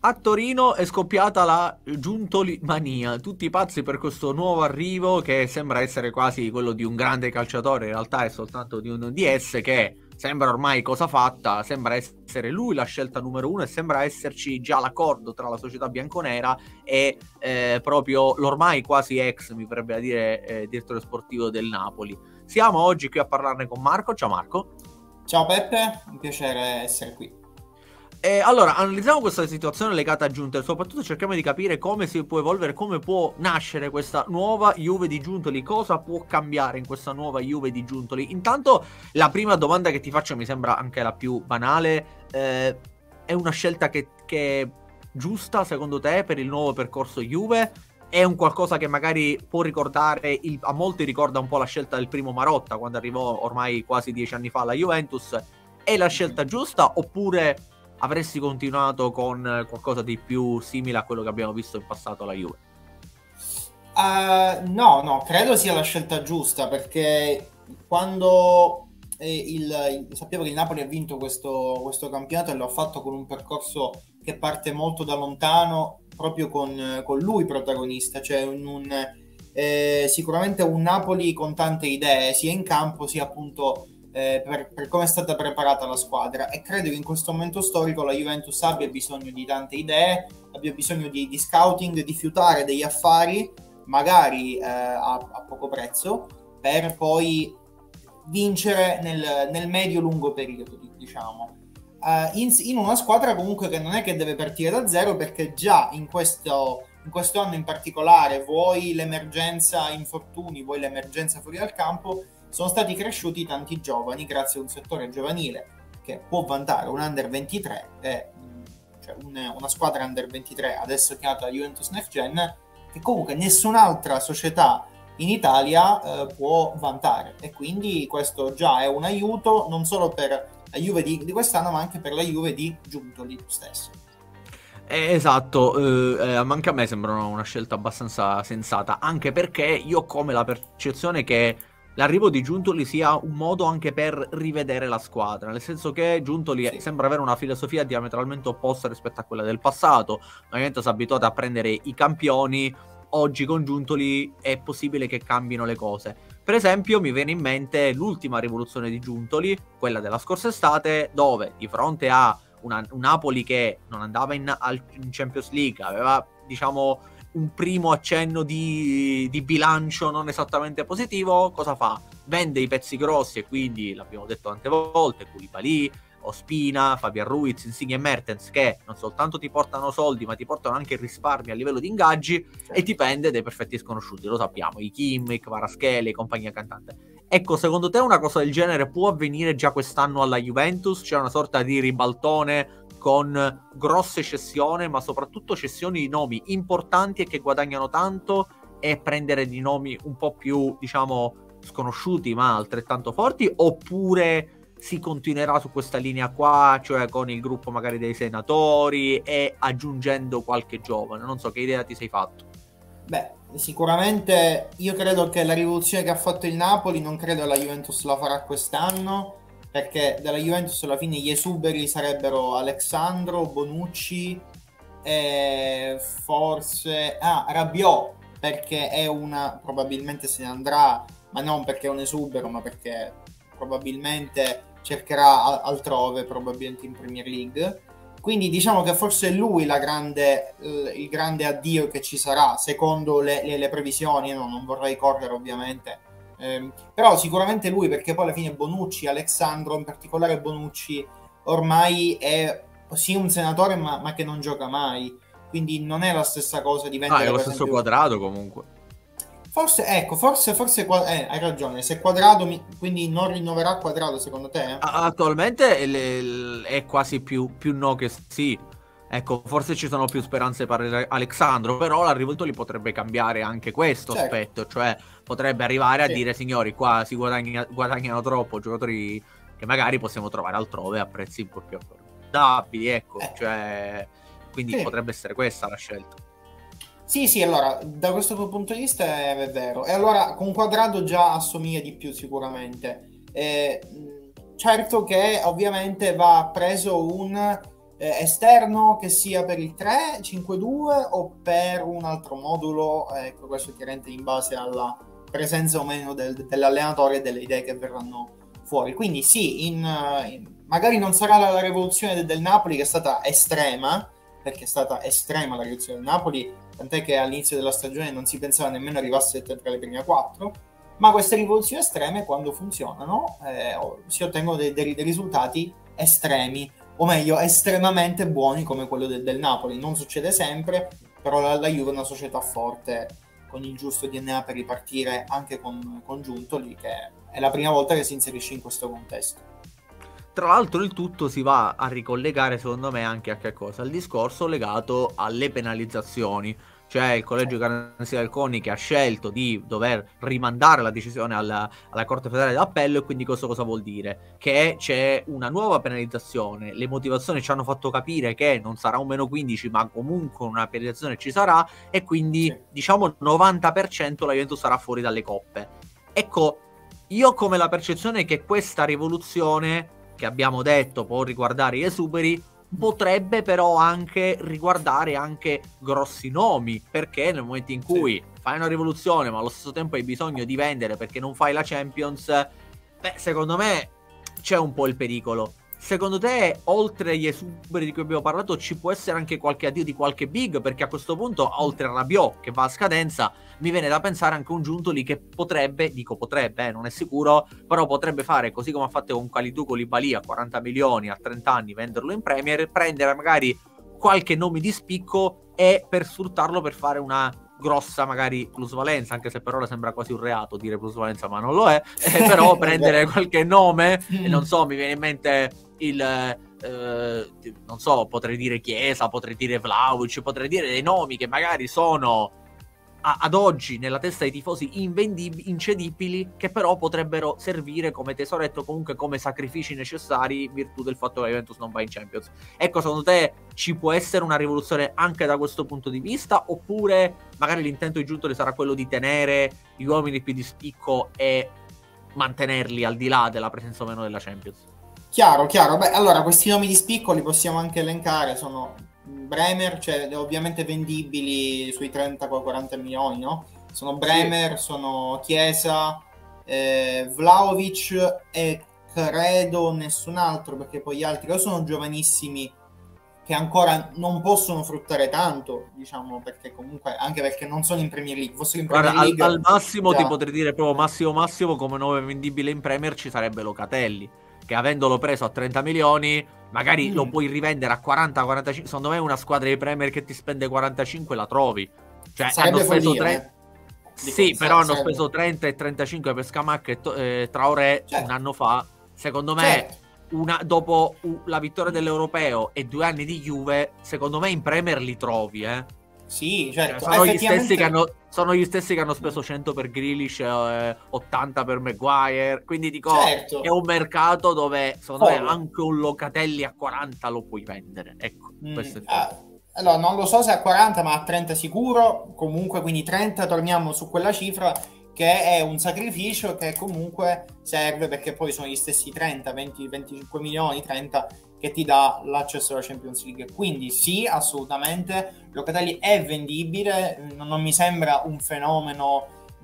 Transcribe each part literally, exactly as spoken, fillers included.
a Torino è scoppiata la Giuntoli mania, tutti pazzi per questo nuovo arrivo che sembra essere quasi quello di un grande calciatore, in realtà è soltanto di un D S che sembra ormai cosa fatta, sembra essere lui la scelta numero uno e sembra esserci già l'accordo tra la società bianconera e eh, proprio l'ormai quasi ex, mi verrebbe a dire, eh, direttore sportivo del Napoli. Siamo oggi qui a parlarne con Marco. Ciao Marco. Ciao Peppe, un piacere essere qui. E allora, analizziamo questa situazione legata a Giunta e soprattutto cerchiamo di capire come si può evolvere, come può nascere questa nuova Juve di Giuntoli, cosa può cambiare in questa nuova Juve di Giuntoli. Intanto, la prima domanda che ti faccio mi sembra anche la più banale, eh, è una scelta che, che è giusta secondo te per il nuovo percorso Juve? È un qualcosa che magari può ricordare, il, a molti ricorda un po' la scelta del primo Marotta quando arrivò ormai quasi dieci anni fa alla Juventus. È la scelta giusta oppure avresti continuato con qualcosa di più simile a quello che abbiamo visto in passato alla Juve? Uh, no, no, credo sia la scelta giusta perché quando eh, il, il, sapevo che il Napoli ha vinto questo, questo campionato e lo ha fatto con un percorso che parte molto da lontano, proprio con, con lui protagonista, cioè un, un, eh, sicuramente un Napoli con tante idee, sia in campo sia appunto eh, per, per come è stata preparata la squadra, e credo che in questo momento storico la Juventus abbia bisogno di tante idee, abbia bisogno di, di scouting, di fiutare degli affari magari eh, a, a poco prezzo per poi vincere nel, nel medio-lungo periodo, diciamo. Uh, in, in una squadra comunque che non è che deve partire da zero, perché già in questo, in questo anno in particolare, vuoi l'emergenza infortuni, vuoi l'emergenza fuori dal campo, sono stati cresciuti tanti giovani grazie a un settore giovanile che può vantare un under ventitré, e, cioè un, una squadra under ventitré adesso chiamata Juventus Next Gen, che comunque nessun'altra società in Italia eh, può vantare, e quindi questo già è un aiuto non solo per la Juve di, di quest'anno ma anche per la Juve di Giuntoli stesso. Eh, esatto, eh, eh, anche a me sembra una scelta abbastanza sensata, anche perché io ho come la percezione che l'arrivo di Giuntoli sia un modo anche per rivedere la squadra, nel senso che Giuntoli Sì. sembra avere una filosofia diametralmente opposta rispetto a quella del passato. Ovviamente si è abituato a prendere i campioni, oggi con Giuntoli è possibile che cambino le cose. Per esempio mi viene in mente l'ultima rivoluzione di Giuntoli, quella della scorsa estate, dove di fronte a una, un Napoli che non andava in, in Champions League, aveva diciamo un primo accenno di, di bilancio non esattamente positivo, cosa fa? Vende i pezzi grossi, e quindi l'abbiamo detto tante volte, Koulibaly, Ospina, Fabian Ruiz, Insigne e Mertens, che non soltanto ti portano soldi ma ti portano anche risparmi a livello di ingaggi, e ti pende dei perfetti sconosciuti, lo sappiamo, i Kimmich, Kvaratskhelia, compagnia cantante. Ecco, secondo te una cosa del genere può avvenire già quest'anno alla Juventus? C'è una sorta di ribaltone con grosse cessioni, ma soprattutto cessioni di nomi importanti e che guadagnano tanto, e prendere di nomi un po' più, diciamo, sconosciuti ma altrettanto forti? Oppure si continuerà su questa linea qua, cioè con il gruppo magari dei senatori e aggiungendo qualche giovane? Non so, che idea ti sei fatto? Beh, sicuramente io credo che la rivoluzione che ha fatto il Napoli non credo la Juventus la farà quest'anno, perché dalla Juventus alla fine gli esuberi sarebbero Alexandro, Bonucci e forse ah, Rabiot, perché è una, probabilmente se ne andrà, ma non perché è un esubero, ma perché probabilmente cercherà altrove, probabilmente in Premier League. Quindi diciamo che forse è lui la grande, il grande addio che ci sarà, secondo le, le, le previsioni. No, non vorrei correre ovviamente, eh, però sicuramente lui, perché poi alla fine Bonucci, Alexandro, in particolare Bonucci, ormai è sì un senatore ma, ma che non gioca mai, quindi non è la stessa cosa di Ah, è vendere lo per stesso esempio. quadrato comunque. Forse, ecco, forse, forse eh, hai ragione, se Quadrado mi, quindi non rinnoverà Quadrado secondo te? Eh? Attualmente le- è quasi più, più no che sì. Ecco, forse ci sono più speranze per Alexandro, però l'arrivo li potrebbe cambiare anche questo Certo, aspetto, cioè potrebbe arrivare a sì. dire signori, qua si guadagna- guadagnano troppo giocatori che magari possiamo trovare altrove a prezzi un po' più abbordabili, ecco, Eh, cioè quindi sì. potrebbe essere questa la scelta. Sì, sì, allora, da questo punto di vista è, è vero. E allora con Quadrado già assomiglia di più sicuramente. Eh, mh, certo che ovviamente va preso un eh, esterno, che sia per il tre cinque due o per un altro modulo, ecco, questo chiaramente in base alla presenza o meno del, dell'allenatore e delle idee che verranno fuori. Quindi sì, in, in, magari non sarà la, la rivoluzione del, del Napoli, che è stata estrema, perché è stata estrema la rivoluzione del Napoli, tant'è che all'inizio della stagione non si pensava nemmeno arrivasse tra le prime quattro, ma queste rivoluzioni estreme, quando funzionano, eh, si ottengono dei, dei, dei risultati estremi, o meglio estremamente buoni, come quello del, del Napoli. Non succede sempre, però la, la Juve è una società forte, con il giusto D N A per ripartire anche con, con Giuntoli, che è la prima volta che si inserisce in questo contesto. Tra l'altro il tutto si va a ricollegare secondo me anche a che cosa? Al discorso legato alle penalizzazioni. Cioè il collegio garanzia del CONI che ha scelto di dover rimandare la decisione alla, alla Corte Federale d'Appello, e quindi questo cosa vuol dire? Che c'è una nuova penalizzazione, le motivazioni ci hanno fatto capire che non sarà un meno quindici, ma comunque una penalizzazione ci sarà, e quindi sì, diciamo il novanta per cento la Juventus sarà fuori dalle coppe. Ecco, io ho come la percezione che questa rivoluzione, che abbiamo detto può riguardare gli esuberi, potrebbe però anche riguardare anche grossi nomi, perché nel momento in cui sì, fai una rivoluzione ma allo stesso tempo hai bisogno di vendere perché non fai la Champions, beh, secondo me c'è un po' il pericolo. Secondo te, oltre agli esuberi di cui abbiamo parlato, ci può essere anche qualche addio di qualche big? Perché a questo punto, oltre a Rabiot che va a scadenza, mi viene da pensare anche un Giuntoli che potrebbe, dico potrebbe, eh, non è sicuro, però potrebbe fare così come ha fatto con Kalidou Koulibaly a quaranta milioni a trenta anni, venderlo in Premier, prendere magari qualche nome di spicco e per sfruttarlo per fare una grossa magari plusvalenza, anche se per ora sembra quasi un reato dire plusvalenza, ma non lo è, eh, però prendere qualche nome, e non so, mi viene in mente il eh, non so, potrei dire Chiesa, potrei dire Vlahovic, potrei dire dei nomi che magari sono a, ad oggi nella testa dei tifosi invendibili, incedibili, che però potrebbero servire come tesoretto, comunque come sacrifici necessari in virtù del fatto che la Juventus non va in Champions. Ecco, secondo te ci può essere una rivoluzione anche da questo punto di vista, oppure magari l'intento di Giuntoli sarà quello di tenere gli uomini più di spicco e mantenerli al di là della presenza o meno della Champions? Chiaro, chiaro. Beh, allora, questi nomi di spicco li possiamo anche elencare, sono Bremer, cioè ovviamente vendibili sui trenta quaranta milioni, no? Sono Bremer, sì, sono Chiesa, eh, Vlahovic e credo nessun altro, perché poi gli altri o sono giovanissimi che ancora non possono fruttare tanto, diciamo, perché comunque, anche perché non sono in Premier League. Fossero in Premier Guarda, League, al, al massimo già, ti potrei dire proprio massimo massimo come nome vendibile in Premier ci sarebbe Locatelli, che avendolo preso a trenta milioni magari mm. lo puoi rivendere a quaranta quarantacinque. Secondo me una squadra di Premier che ti spende quarantacinque la trovi. Cioè sarebbe hanno speso follia, tre... eh. Sì, Dico, però sarebbe... hanno speso trenta e trentacinque per Scamacca e eh, Traoré, certo, un anno fa. Secondo me, certo, una, dopo uh, la vittoria dell'Europeo e due anni di Juve, secondo me in Premier li trovi, eh. Sì, certo. Sono, effettivamente... gli stessi che hanno, sono gli stessi che hanno speso cento per Grealish, eh, ottanta per Maguire. Quindi dico, certo, è un mercato dove secondo oh, me anche un Locatelli a quaranta lo puoi vendere. Ecco, mm, questo è ah, allora, non lo so se a quaranta, ma a trenta sicuro. Comunque, quindi trenta, torniamo su quella cifra, che è un sacrificio che comunque serve, perché poi sono gli stessi trenta, venti, venticinque milioni, trenta che ti dà l'accesso alla Champions League. Quindi sì, assolutamente, Locatelli è vendibile, non mi sembra un fenomeno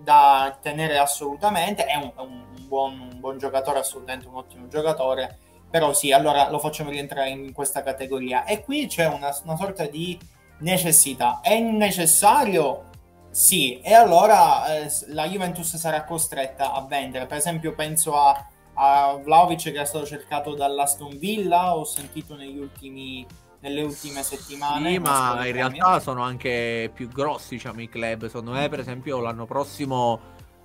da tenere assolutamente, è un, un, buon, un buon giocatore, assolutamente un ottimo giocatore, però sì, allora lo facciamo rientrare in questa categoria. E qui c'è una, una sorta di necessità. È necessario? Sì, e allora eh, la Juventus sarà costretta a vendere. Per esempio penso a a Vlahovic, che è stato cercato dall'Aston Villa, ho sentito negli ultimi, nelle ultime settimane. Sì, ma in realtà sono anche più grossi, diciamo, i club. Secondo me, per esempio, l'anno prossimo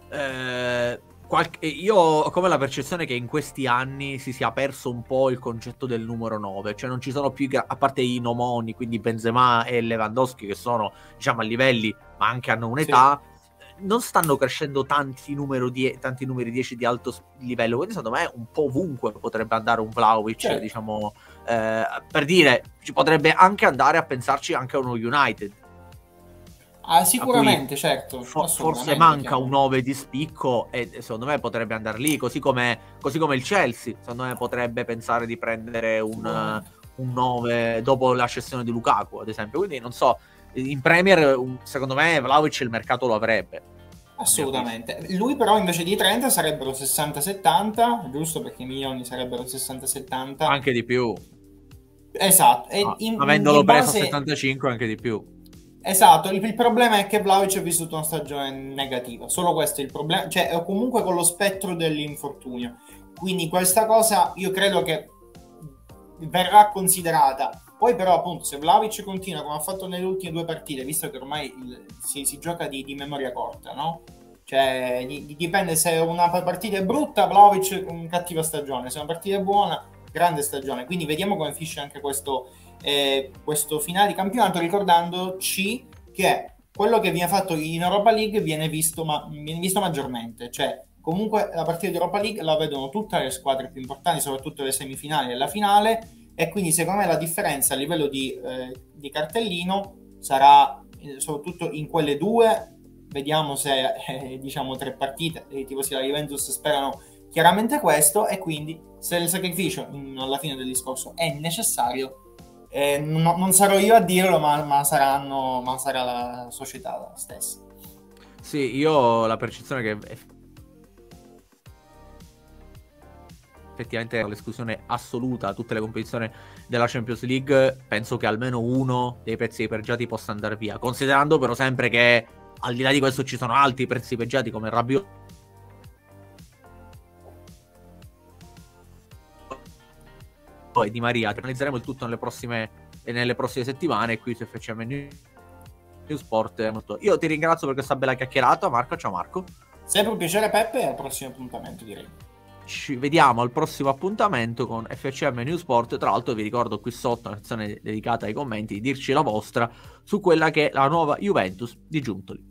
eh, qualche... io ho come la percezione che in questi anni si sia perso un po' il concetto del numero nove, cioè non ci sono più, a parte i nomoni, quindi Benzema e Lewandowski, che sono, diciamo, a livelli, ma anche hanno un'età, sì, non stanno crescendo tanti, numero die- tanti numeri dieci di alto livello, quindi secondo me un po' ovunque potrebbe andare un Vlahovic, certo, diciamo, eh, per dire, ci potrebbe anche andare a pensarci anche a uno United. Ah, sicuramente, certo. Fo- forse manca chiaro. un nove di spicco e secondo me potrebbe andare lì, così come, così come il Chelsea, secondo me potrebbe pensare di prendere un, un nove dopo la cessione di Lukaku, ad esempio. Quindi non so, in Premier secondo me Vlahovic il mercato lo avrebbe. Assolutamente. Lui però invece di trenta sarebbero sessanta settanta, giusto, perché i milioni sarebbero sessanta settanta. Anche di più. Esatto. E Ah, in, avendolo in preso base... a settantacinque anche di più. Esatto, il, il problema è che Vlahovic ha vissuto una stagione negativa, solo questo è il problema, cioè è comunque con lo spettro dell'infortunio, quindi questa cosa io credo che verrà considerata. Poi però appunto se Vlahovic continua come ha fatto nelle ultime due partite, visto che ormai il, si, si gioca di, di memoria corta, no? Cioè di, dipende se una partita è brutta, Vlahovic con cattiva stagione, se una partita è buona, grande stagione, quindi vediamo come finisce anche questo Eh, questo finale di campionato, ricordandoci che quello che viene fatto in Europa League viene visto, ma, viene visto maggiormente, cioè comunque la partita di Europa League la vedono tutte le squadre più importanti, soprattutto le semifinali e la finale, e quindi secondo me la differenza a livello di, eh, di cartellino sarà eh, soprattutto in quelle due. Vediamo se eh, diciamo tre partite i tifosi della Juventus sperano chiaramente questo, e quindi se il sacrificio in, alla fine del discorso è necessario, Eh, no, non sarò io a dirlo, ma, ma, saranno, ma sarà la società stessa. Sì, io ho la percezione che effettivamente l'esclusione assoluta a tutte le competizioni della Champions League, penso che almeno uno dei prezzi peggiati possa andare via, considerando però sempre che al di là di questo ci sono altri prezzi peggiati come Rabiot e Di Maria. Analizzeremo il tutto nelle prossime, nelle prossime settimane qui su F C M News Sport. Io ti ringrazio per questa bella chiacchierata, Marco. Ciao Marco. Sempre un piacere, Peppe, e al prossimo appuntamento, direi. Ci vediamo al prossimo appuntamento con F C M News Sport. Tra l'altro vi ricordo qui sotto una sezione dedicata ai commenti di dirci la vostra su quella che è la nuova Juventus di Giuntoli.